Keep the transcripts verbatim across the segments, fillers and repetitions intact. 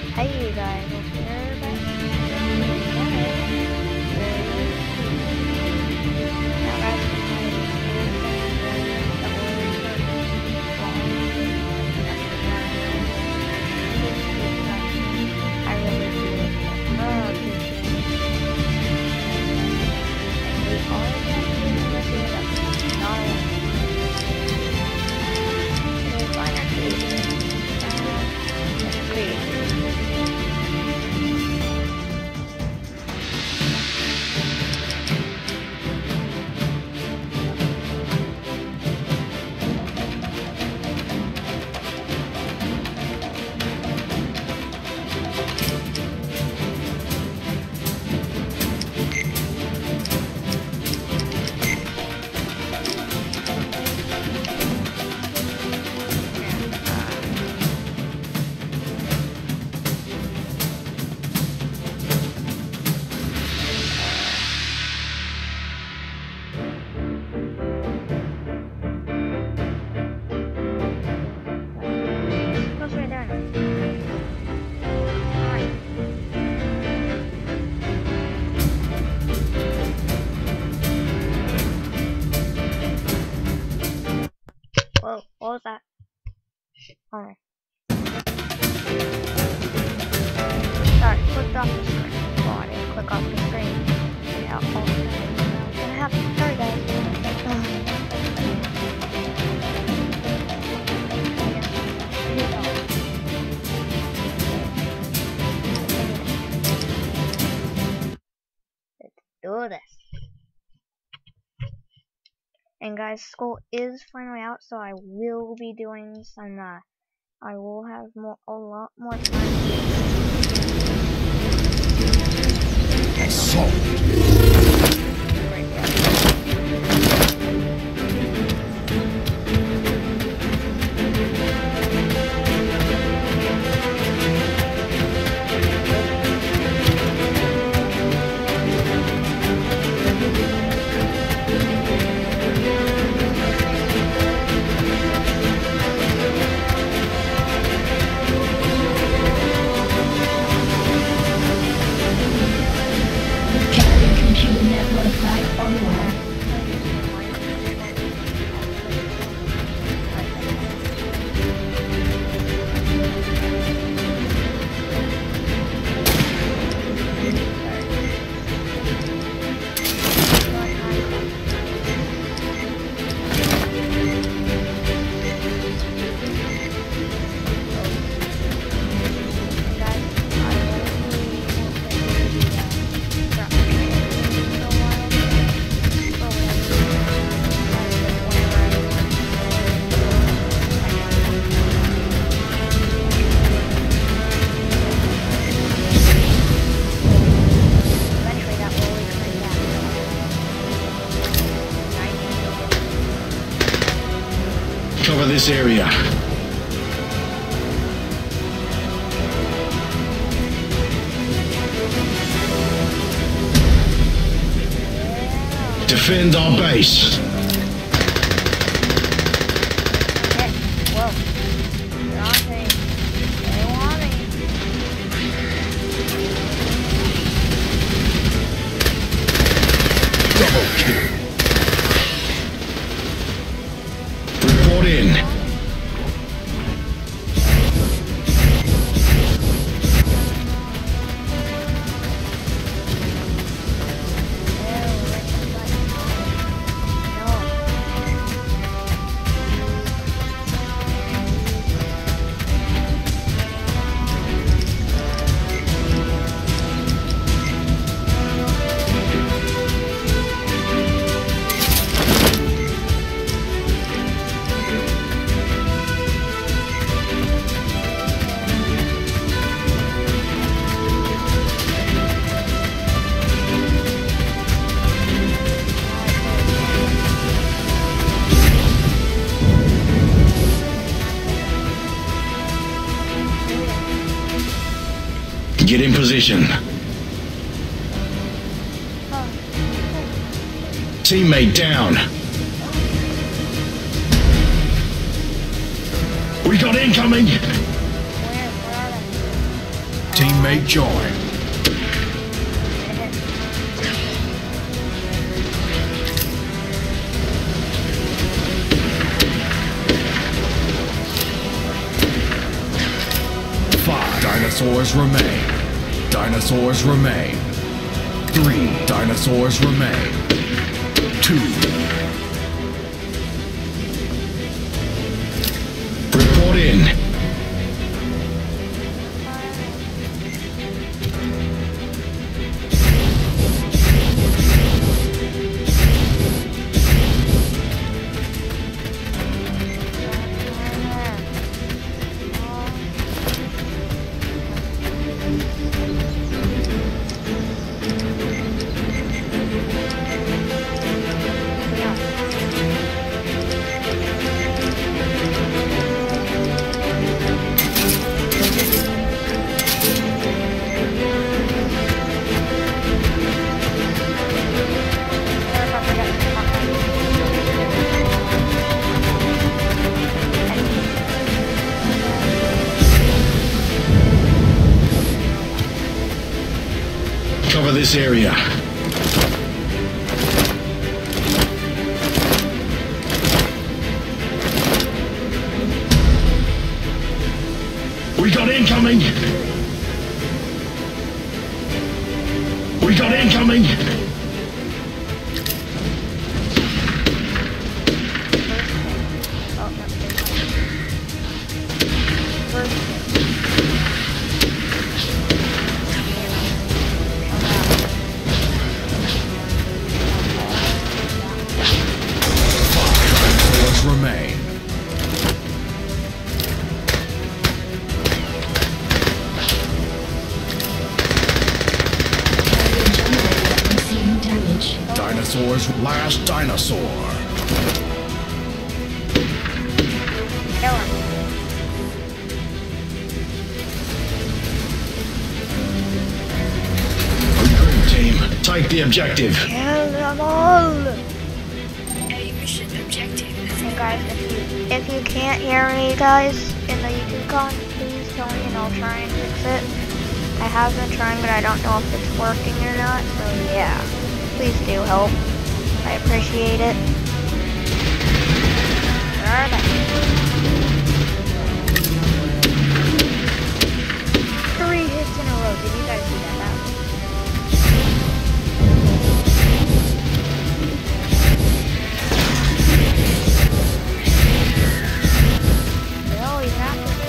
Hey guys, hope you're back. Now guys, I really do it. Oh, dude. And we all have to mess it up. Not all. So find our creative. Uh, creative. Whoa, what was that? Alright. Sorry, clicked off the screen. Oh, I didn't click off the screen. Yeah, all the time. What's gonna happen? Sorry, guys. Let's do this. And guys, school is finally out, so I will be doing some, uh, I will have more, a lot more time. Assault. Right there. Cover this area. Defend our base. Okay, whoa. They're on me. They want me. Double kill. Report in. Get in position. Teammate down. We got incoming. Where? Where are they? teammate join. Five dinosaurs remain. Dinosaurs remain. Three dinosaurs remain. Two. Report in. Cover this area. We got incoming. We got incoming. Remain. Dinosaurs, last dinosaur. Kill him. Regroup, team. Take the objective. Kill them all. A mission objective. Hey guys, if you if you can't hear me, guys, in the YouTube con, please tell me and I'll try and fix it. I have been trying, but I don't know if it's working or not. So yeah, please do help. I appreciate it. Where are they? Three hits in a row. Did you guys see that happen? Well, you have to.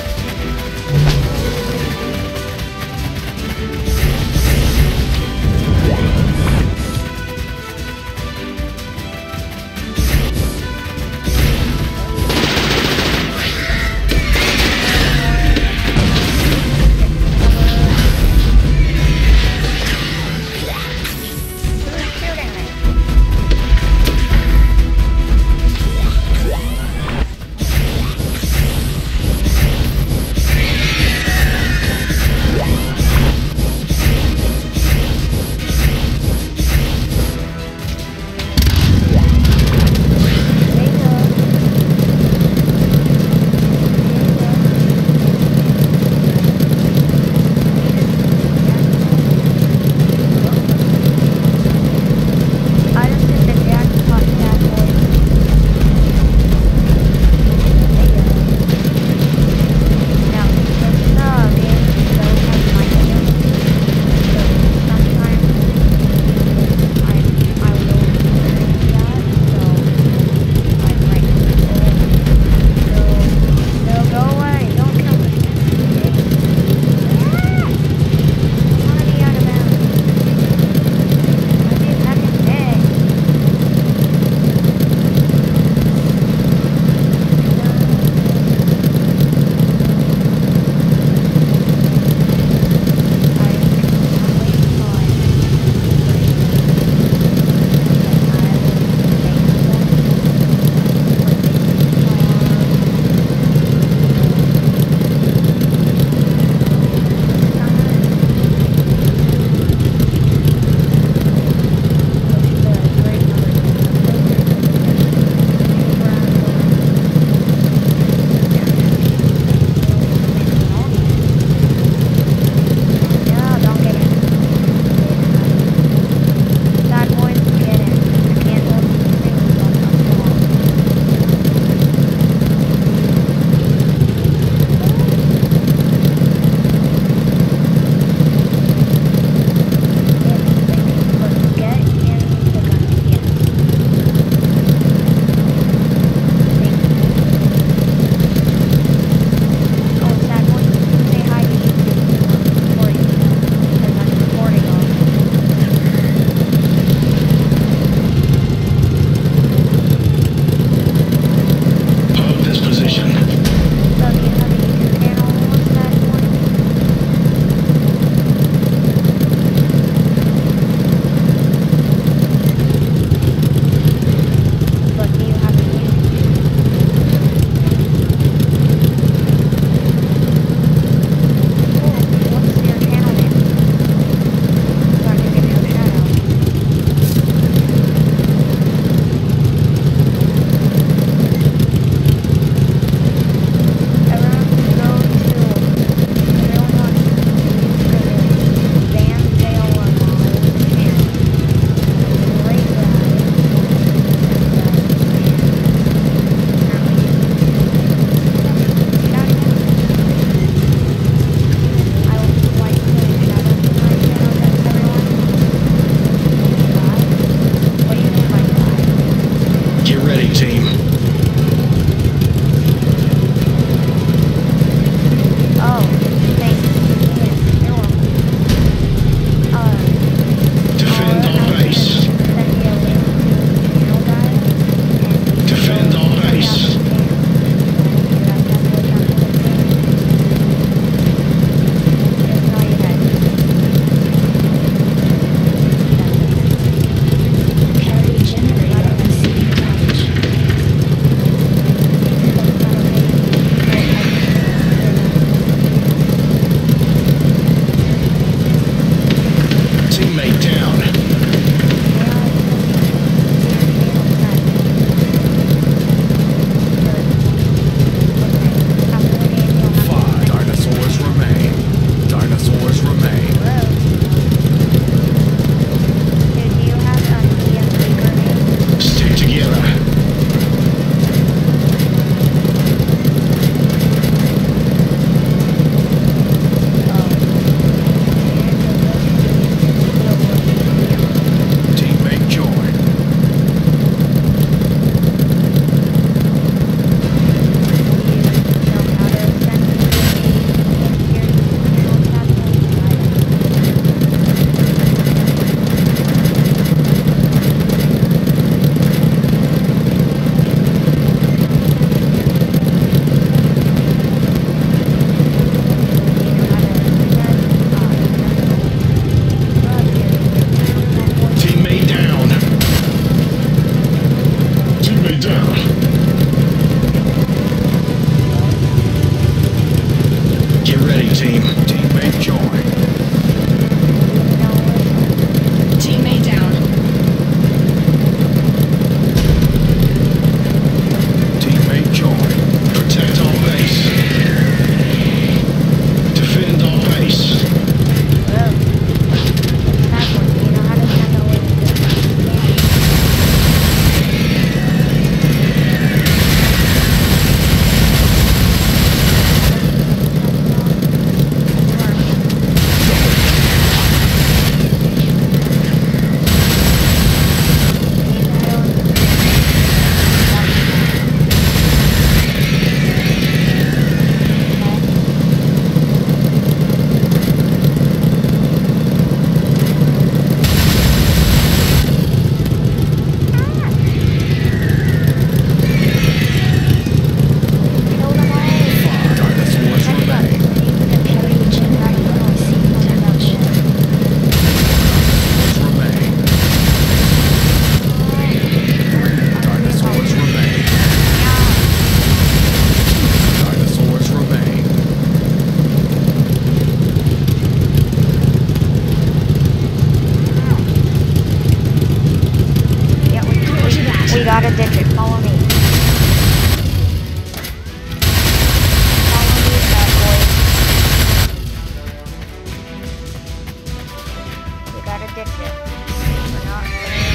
get you. We're not.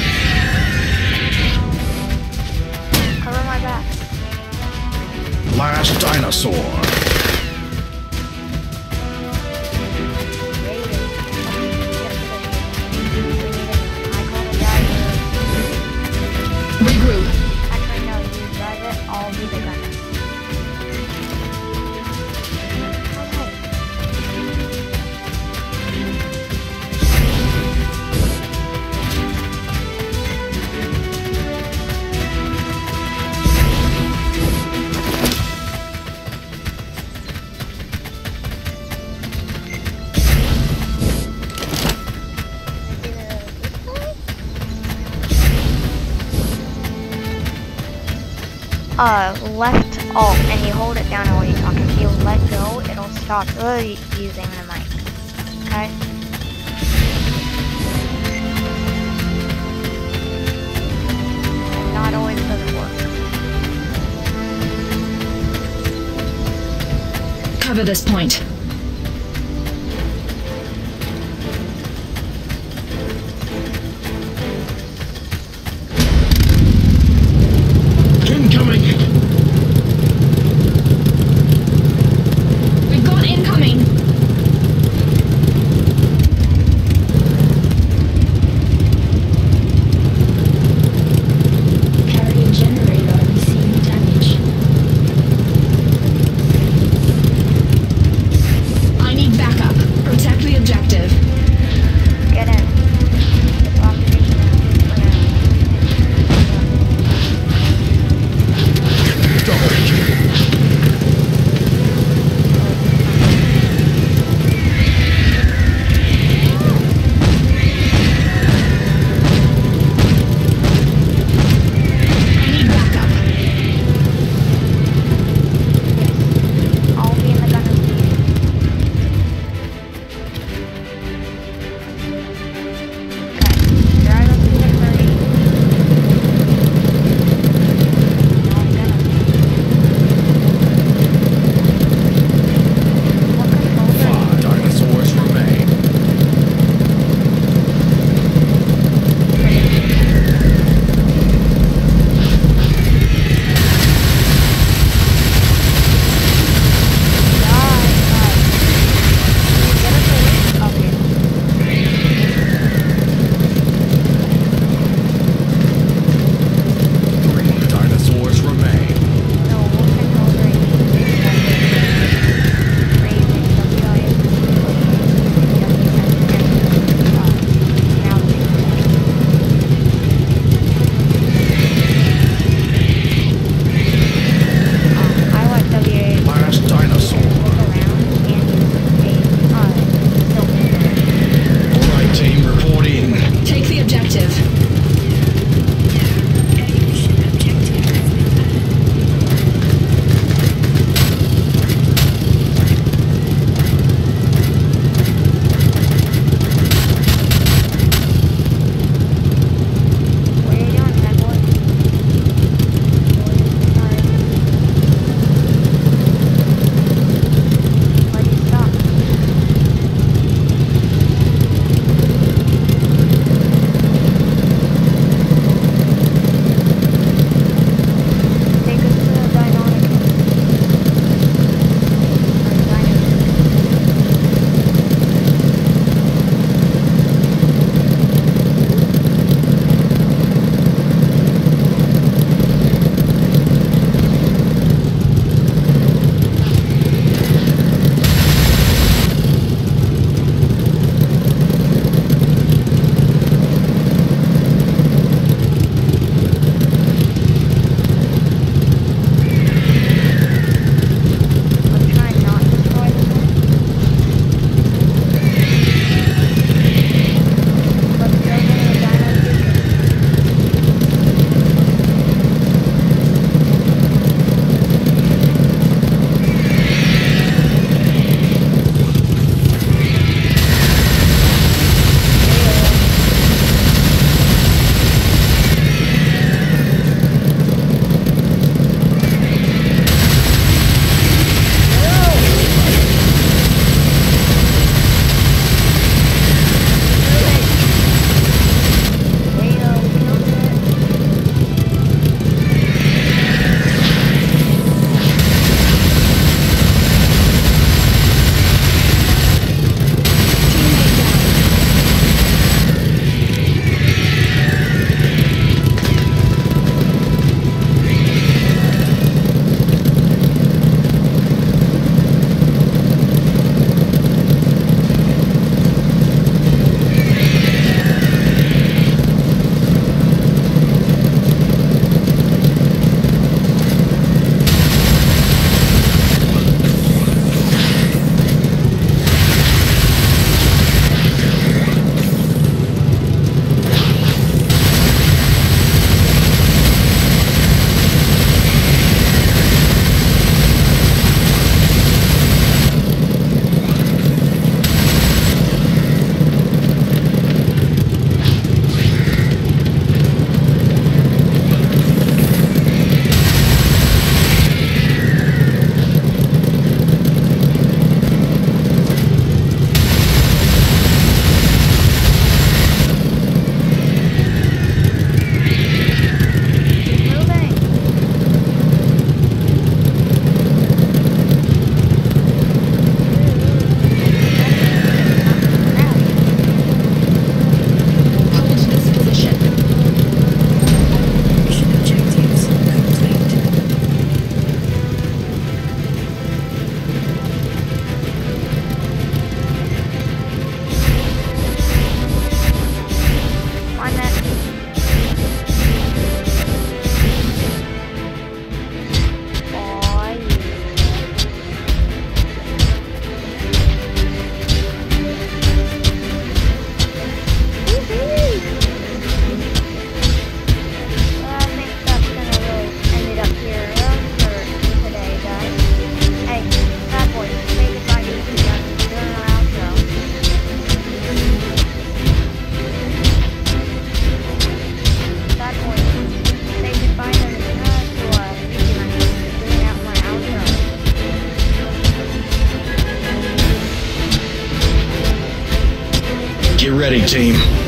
Cover my back. Last dinosaur. Regroup. Actually, no, you drive it. I'll be the gunner. Uh, left alt, and you hold it down while you talk. If you let go, it'll stop uh, using the mic. Okay? Not always doesn't work. Cover this point. Incoming! We've got incoming. Carrier generator receiving damage. Get ready, team.